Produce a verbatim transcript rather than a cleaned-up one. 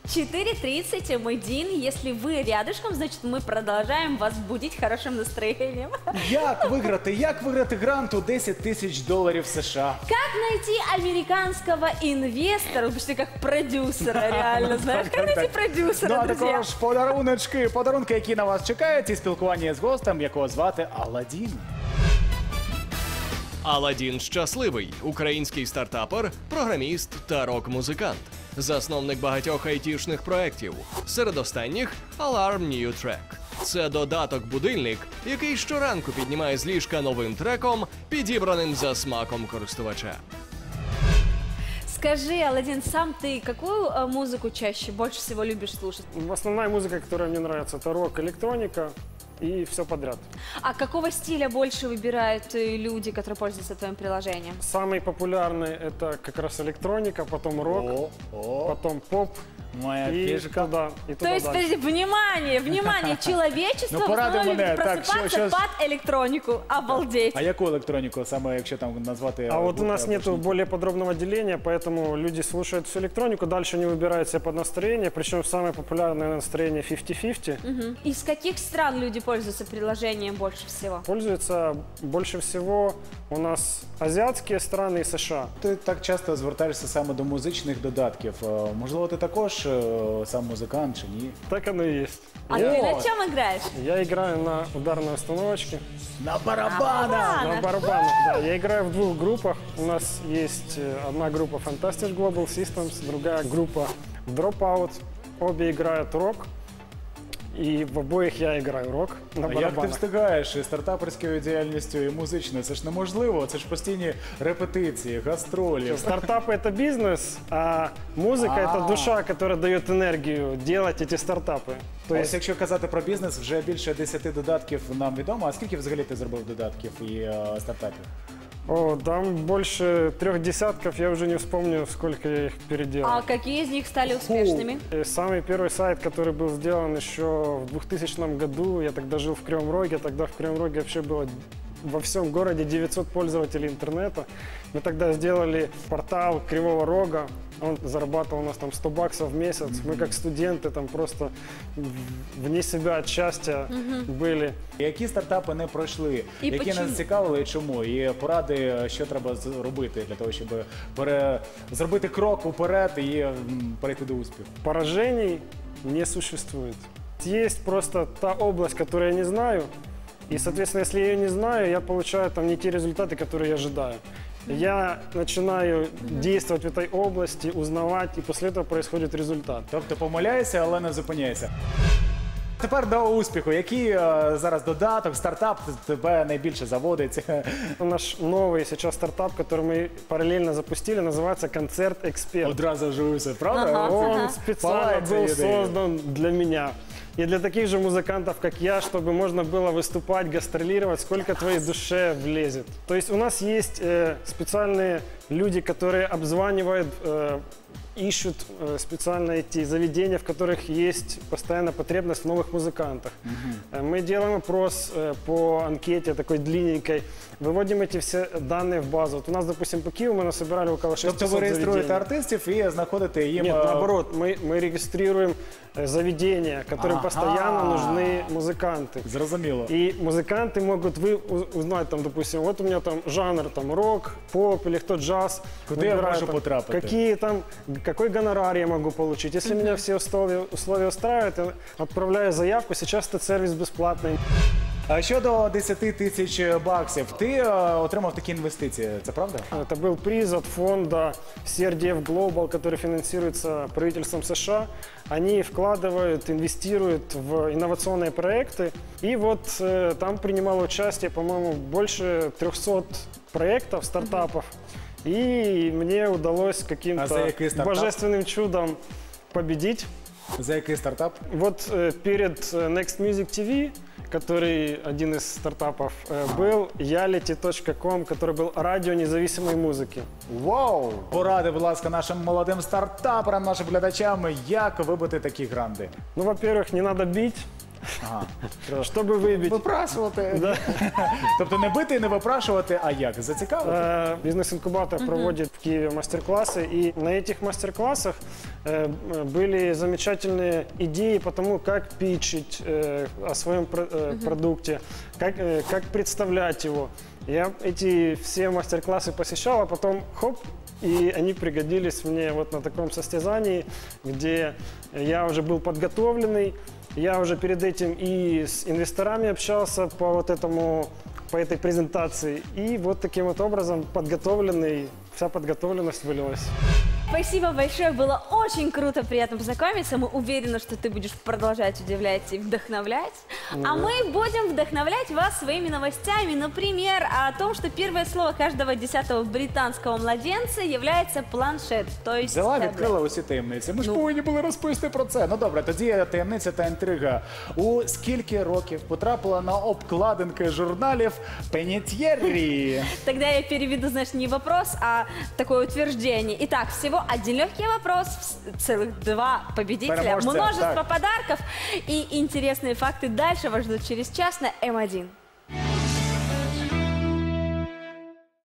четыре тридцать, мы Дин. Если вы рядышком, значит мы продолжаем вас будить хорошим настроением. Як виграти? Як виграти грант у десять тисяч доларів США? Как найти американского инвестора, почти как продюсера, реально, знаешь, как найти продюсера, Ну, а друзья? також подаруночки, подарунки, які на вас чекають, і спілкування з гостем, якого звати Аладдін. Аладдін щасливий – український стартапер, програміст та рок-музикант. Засновник багатьох айтішних проєктів. Серед останніх – Alarm New Track. Це додаток-будильник, який щоранку піднімає з ліжка новим треком, підібраним за смаком користувача. Скажи, Аладдин, сам ты какую э, музыку чаще, больше всего любишь слушать? Основная музыка, которая мне нравится, это рок, электроника и все подряд. А какого стиля больше выбирают э, люди, которые пользуются твоим приложением? Самый популярный это как раз электроника, потом рок, О, о, потом поп моя и фишка. туда, и То туда есть, дальше. подожди, внимание, внимание, человечество Ну, в порадуй основном мене. любит Так, просыпаться що- що- под электронику. Обалдеть. А яку електроніку, саме якщо там назвати? А вот у нас або нет що? более подробного деления, поэтому люди слушают всю электронику, дальше они выбирают себе под настроение, причем самое популярное настроение пятьдесят пятьдесят. Мгм. Из каких стран люди пользуются приложением больше всего? Пользуются больше всего у нас азиатские страны и США. Ти так часто звертаєшся саме до музичних додатків. Е, Можливо, ти також е, сам музикант чи ні? Так оно и есть. А Я, ты на чем играешь? я играю на ударной установочке, На барабанах! барабанах. на барабанах. Да, я играю в двух группах. У нас есть э, одна группа Fantastic Global Systems, другая группа Dropout. Обе играют рок. И в обоих я играю рок на А як ти барабанах. встигаєш і стартаперською діяльністю, і музичною? Це ж неможливо, це ж постійні репетиції, гастролі. Стартапы это бизнес, а музыка это А. душа, которая дает энергию делать эти стартапы. То Ось есть якщо казати про бізнес, вже більше десяти додатків нам відомо. А скільки взагалі ти зробив додатків і е, стартапів? о, там больше трех десятков, я уже не вспомню, сколько я их переделал. А какие из них стали успешными? Э, Самый первый сайт, который был сделан еще в двухтысячном году, я тогда жил в Кривом Роге, тогда в Кривом Роге вообще было во всем городе девятьсот пользователей интернета. Мы тогда сделали портал Кривого Рога, он зарабатывал у нас там сто баксов в месяц. Мы как студенты там просто в- вне себя от счастья были. Які стартапи не пройшли, І які почему? нас цікавили і чому? І поради, що треба зробити для того, щоб пере... зробити крок уперед і м, перейти до успіху. Поражений не существует. Есть просто та область, которую я не знаю, и, соответственно, если я ее не знаю, я получаю там не те результаты, которые я ожидаю. Я начинаю действовать в этой области, узнавать, и после этого происходит результат. Тобто помиляйся, але не зупиняйся. Тепер до успіху. Який е, зараз додаток, стартап тебе найбільше заводить? Наш новый сейчас стартап, который мы параллельно запустили, называется «Концерт Эксперт». Одразу вживився, правда? Ага. Оце Он Ага. специально палается был идея. создан для меня. И для таких же музыкантов, как я, чтобы можно было выступать, гастролировать, сколько твоей душе влезет. То есть у нас есть э, специальные люди, которые обзванивают, э, ищут э, специально эти заведения, в которых есть постоянно потребность в новых музыкантах. Э, Мы делаем опрос э, по анкете такой длинненькой, выводим эти все данные в базу. Вот у нас, допустим, по Киеву мы насобирали около шестисот Тобто ви реєструєте заведений. артистів і знаходите їм... Нет, е, наоборот, мы, мы регистрируем э, заведения, которым Ага. постоянно нужны музыканты. Зрозуміло. И музыканты могут вы, у- узнать, там, допустим, вот у меня там жанр там, рок, поп или кто джаз. Куда я Выбираю, можу там, потрапити? Какие там, какой гонорар я могу получить. Если меня все условия, условия устраивают, я отправляю заявку. Сейчас этот сервис бесплатный. А щодо десяти тисяч баксів, ти е, отримав такі інвестиції, це правда? Это был приз от фонда си ар ді еф Global, который финансируется правительством США. Они вкладывают, инвестируют в инновационные проекты. И вот э, там принимало участие, по-моему, больше трехсот проектов, стартапов. И мне удалось А за каким-то який стартап? божественным чудом победить. За який стартап? Вот э, перед э, Next Music ти ви, который один из стартапов, э, был ялити точка ком, который был радио независимой музыки. Вау! Поради, будь ласка, нашим молодим стартаперам, нашим глядачам, як вибити такі гранди. Ну, во-первых, не надо бить, Ага. чтобы выбить. Випрашувати. Да. Тобто не бити і не випрашувати, а як? Зацікавити? Э, Бизнес-инкубатор проводит в Киеве мастер-классы, и на этих мастер-классах э, были замечательные идеи по тому, как питчить э, о своем про- э, продукте, как, э, как представлять его. Я эти все мастер-классы посещал, а потом хоп, и они пригодились мне вот на таком состязании, где я уже был подготовленный, я уже перед этим и с инвесторами общался по вот этому, по этой презентации, и вот таким вот образом подготовленный, вся подготовленность вылилась. Спасибо большое, было очень круто, приятно познакомиться. Мы уверены, что ты будешь продолжать удивлять и вдохновлять. А мы будем вдохновлять вас своими новостями. Например, о том, что первое слово каждого десятого британского младенца является планшет. То есть Взяла, таблет. відкрила усі таємниці. Ми ж Ну. повинні були розповісти про це. Ну добре, тоді таємниця та інтрига. У скільки років потрапила на обкладинки журналів Пеніт'єррі? Тогда я переведу, знаешь, не вопрос, а такое утверждение. Итак, всего один легкий вопрос, целых два победителя, Переможця, множество так. подарков и интересные факты дальше вас ждут через час на эм один.